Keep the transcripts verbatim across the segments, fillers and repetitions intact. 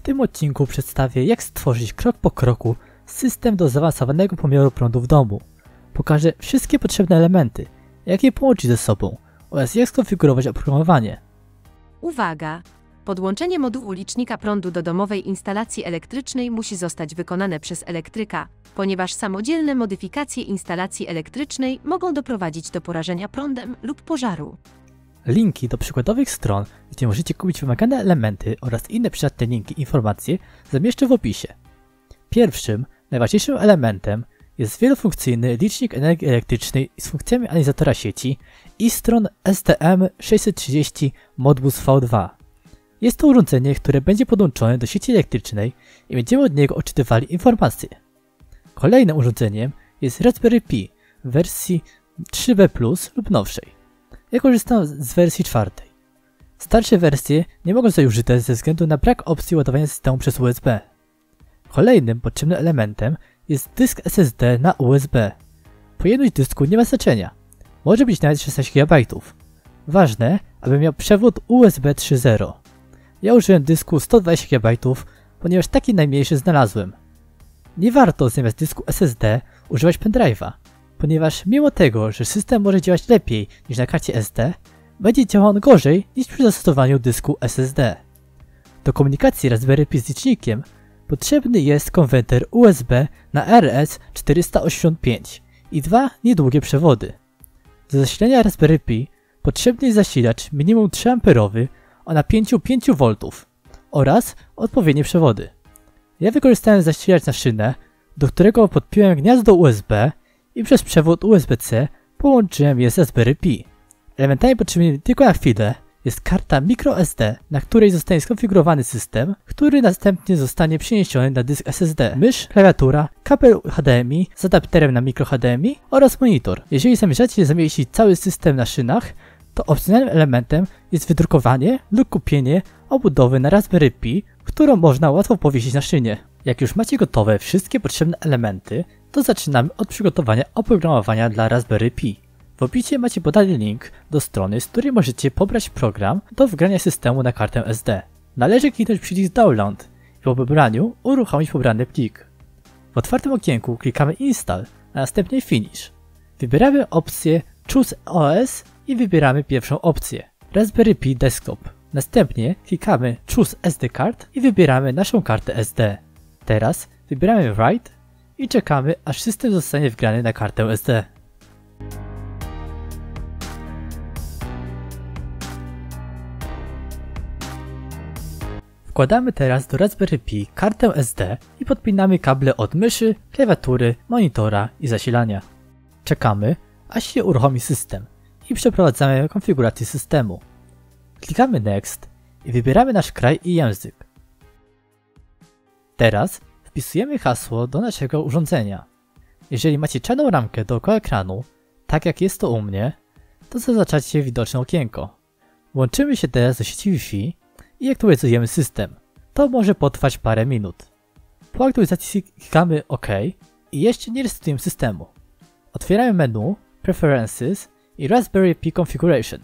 tym odcinku przedstawię, jak stworzyć krok po kroku system do zaawansowanego pomiaru prądu w domu. Pokażę wszystkie potrzebne elementy, jak je połączyć ze sobą oraz jak skonfigurować oprogramowanie. Uwaga! Podłączenie modułu licznika prądu do domowej instalacji elektrycznej musi zostać wykonane przez elektryka, ponieważ samodzielne modyfikacje instalacji elektrycznej mogą doprowadzić do porażenia prądem lub pożaru. Linki do przykładowych stron, gdzie możecie kupić wymagane elementy oraz inne przydatne linki i informacje zamieszczę w opisie. Pierwszym, najważniejszym elementem jest wielofunkcyjny licznik energii elektrycznej z funkcjami analizatora sieci i stron S T M sześćset trzydzieści Modbus V dwa. Jest to urządzenie, które będzie podłączone do sieci elektrycznej i będziemy od niego odczytywali informacje. Kolejnym urządzeniem jest Raspberry Pi w wersji trzy B plus lub nowszej. Ja korzystam z wersji czwartej. Starsze wersje nie mogą zostać użyte ze względu na brak opcji ładowania systemu przez U S B. Kolejnym potrzebnym elementem jest dysk S S D na U S B. Pojemność dysku nie ma znaczenia. Może być nawet szesnaście gigabajtów. Ważne, aby miał przewód U S B trzy zero. Ja użyłem dysku sto dwadzieścia gigabajtów, ponieważ taki najmniejszy znalazłem. Nie warto zamiast dysku S S D używać pendrive'a, ponieważ mimo tego, że system może działać lepiej niż na karcie S D, będzie działał on gorzej niż przy zastosowaniu dysku S S D. Do komunikacji Raspberry Pi z licznikiem potrzebny jest konwerter U S B na R S czterysta osiemdziesiąt pięć i dwa niedługie przewody. Do zasilania Raspberry Pi potrzebny jest zasilacz minimum trzy amperowy o napięciu pięć woltów oraz odpowiednie przewody. Ja wykorzystałem zasilacz na szynę, do którego podpiąłem gniazdo U S B i przez przewód U S B C połączyłem je z Raspberry Pi. Elementami potrzebnymi tylko na chwilę jest karta microSD, na której zostanie skonfigurowany system, który następnie zostanie przeniesiony na dysk S S D, mysz, klawiatura, kabel H D M I z adapterem na micro H D M I oraz monitor. Jeżeli zamierzacie zamieścić cały system na szynach, to opcjonalnym elementem jest wydrukowanie lub kupienie obudowy na Raspberry Pi, którą można łatwo powiesić na szynie. Jak już macie gotowe wszystkie potrzebne elementy, to zaczynamy od przygotowania oprogramowania dla Raspberry Pi. W opisie macie podany link do strony, z której możecie pobrać program do wgrania systemu na kartę S D. Należy kliknąć przycisk Download i po pobraniu uruchomić pobrany plik. W otwartym okienku klikamy Install, a następnie Finish. Wybieramy opcję Choose O S i wybieramy pierwszą opcję Raspberry Pi Desktop. Następnie klikamy Choose S D Card i wybieramy naszą kartę S D. Teraz wybieramy Write i czekamy, aż system zostanie wgrany na kartę S D. Wkładamy teraz do Raspberry Pi kartę S D i podpinamy kable od myszy, klawiatury, monitora i zasilania. Czekamy, aż się uruchomi system i przeprowadzamy konfigurację systemu. Klikamy Next i wybieramy nasz kraj i język. Teraz wpisujemy hasło do naszego urządzenia. Jeżeli macie czarną ramkę dookoła ekranu, tak jak jest to u mnie, to zaznaczacie widoczne okienko. Łączymy się teraz do sieci Wi-Fi i aktualizujemy system. To może potrwać parę minut. Po aktualizacji klikamy OK i jeszcze nie resetujemy systemu. Otwieramy menu Preferences i Raspberry Pi Configuration.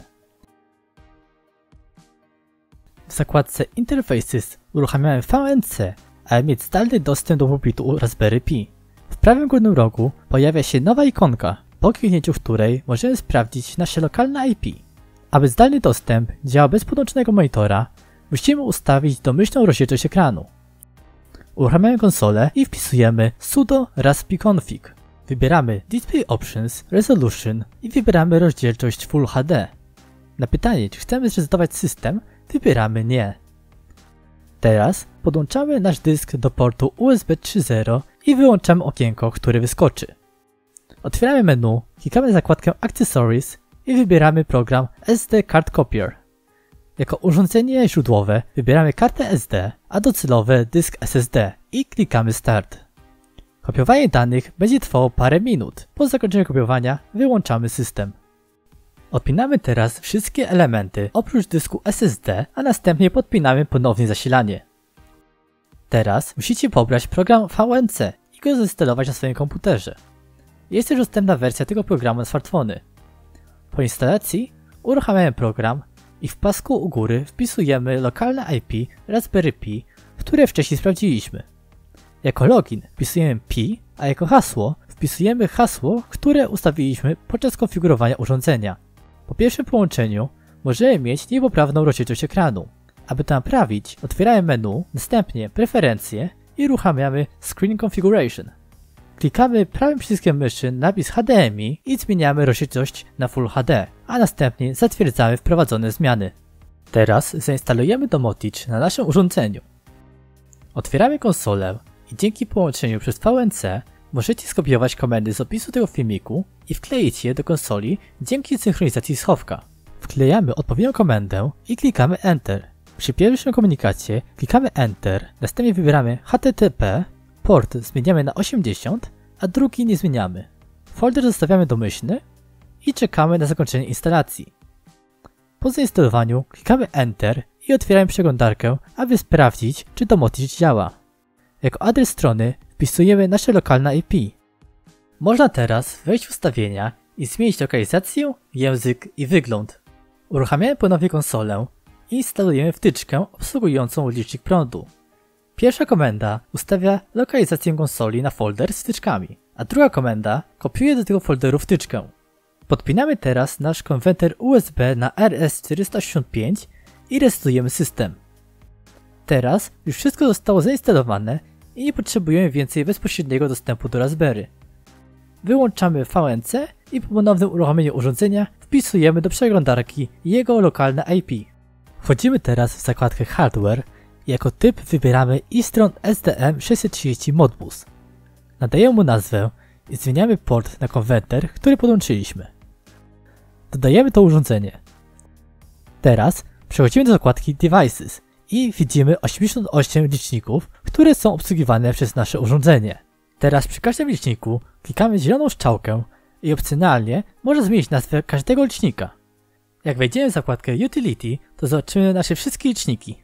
W zakładce Interfaces uruchamiamy V N C, aby mieć zdalny dostęp do pulpitu Raspberry Pi. W prawym górnym rogu pojawia się nowa ikonka, po kliknięciu której możemy sprawdzić nasze lokalne I P. Aby zdalny dostęp działał bez podłączonego monitora, musimy ustawić domyślną rozdzielczość ekranu. Uruchamiamy konsolę i wpisujemy sudo raspi-config. Wybieramy Display Options, Resolution i wybieramy rozdzielczość Full H D. Na pytanie, czy chcemy zresetować system, wybieramy Nie. Teraz podłączamy nasz dysk do portu U S B trzy zero i wyłączamy okienko, które wyskoczy. Otwieramy menu, klikamy zakładkę Accessories i wybieramy program S D Card Copier. Jako urządzenie źródłowe wybieramy kartę S D, a docelowe dysk S S D i klikamy Start. Kopiowanie danych będzie trwało parę minut. Po zakończeniu kopiowania wyłączamy system. Odpinamy teraz wszystkie elementy oprócz dysku S S D, a następnie podpinamy ponownie zasilanie. Teraz musicie pobrać program V N C i go zainstalować na swoim komputerze. Jest też dostępna wersja tego programu na smartfony. Po instalacji uruchamiamy program i w pasku u góry wpisujemy lokalne I P Raspberry Pi, które wcześniej sprawdziliśmy. Jako login wpisujemy P, a jako hasło wpisujemy hasło, które ustawiliśmy podczas konfigurowania urządzenia. Po pierwszym połączeniu możemy mieć niepoprawną rozdzielczość ekranu. Aby to naprawić, otwieramy menu, następnie preferencje i uruchamiamy Screen Configuration. Klikamy prawym przyciskiem myszy napis H D M I i zmieniamy rozdzielczość na Full H D, a następnie zatwierdzamy wprowadzone zmiany. Teraz zainstalujemy Domotic na naszym urządzeniu. Otwieramy konsolę i dzięki połączeniu przez V N C możecie skopiować komendy z opisu tego filmiku i wkleić je do konsoli dzięki synchronizacji schowka. Wklejamy odpowiednią komendę i klikamy Enter. Przy pierwszym komunikacie klikamy Enter, następnie wybieramy H T T P, port zmieniamy na osiemdziesiąt, a drugi nie zmieniamy. Folder zostawiamy domyślny i czekamy na zakończenie instalacji. Po zainstalowaniu klikamy Enter i otwieramy przeglądarkę, aby sprawdzić, czy Domotic działa. Jako adres strony wpisujemy nasze lokalne I P. Można teraz wejść w ustawienia i zmienić lokalizację, język i wygląd. Uruchamiamy ponownie konsolę i instalujemy wtyczkę obsługującą licznik prądu. Pierwsza komenda ustawia lokalizację konsoli na folder z wtyczkami, a druga komenda kopiuje do tego folderu wtyczkę. Podpinamy teraz nasz konwerter U S B na R S czterysta osiemdziesiąt pięć i resetujemy system. Teraz już wszystko zostało zainstalowane i nie potrzebujemy więcej bezpośredniego dostępu do Raspberry. Wyłączamy V N C i po ponownym uruchomieniu urządzenia wpisujemy do przeglądarki jego lokalne I P. Wchodzimy teraz w zakładkę Hardware i jako typ wybieramy Eastron S D M sześćset trzydzieści Modbus. Nadajemy mu nazwę i zmieniamy port na konwerter, który podłączyliśmy. Dodajemy to urządzenie. Teraz przechodzimy do zakładki Devices i widzimy osiemdziesiąt osiem liczników, które są obsługiwane przez nasze urządzenie. Teraz przy każdym liczniku klikamy zieloną strzałkę i opcjonalnie można zmienić nazwę każdego licznika. Jak wejdziemy w zakładkę Utility, to zobaczymy nasze wszystkie liczniki.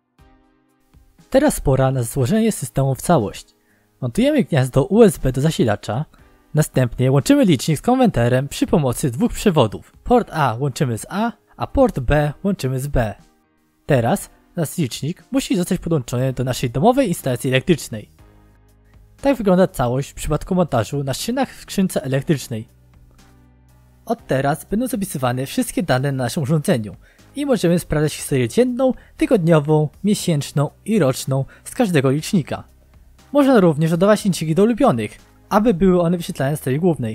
Teraz pora na złożenie systemu w całość. Montujemy gniazdo U S B do zasilacza, następnie łączymy licznik z konwerterem przy pomocy dwóch przewodów. Port A łączymy z A, a port B łączymy z B. Teraz nasz licznik musi zostać podłączony do naszej domowej instalacji elektrycznej. Tak wygląda całość w przypadku montażu na szynach w skrzynce elektrycznej. Od teraz będą zapisywane wszystkie dane na naszym urządzeniu i możemy sprawdzać historię dzienną, tygodniową, miesięczną i roczną z każdego licznika. Można również dodawać liczniki do ulubionych, aby były one wyświetlane na stronie głównej.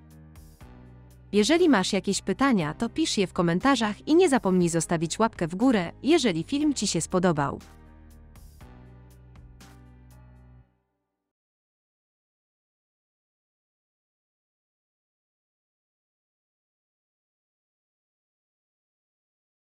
Jeżeli masz jakieś pytania, to pisz je w komentarzach i nie zapomnij zostawić łapkę w górę, jeżeli film Ci się spodobał.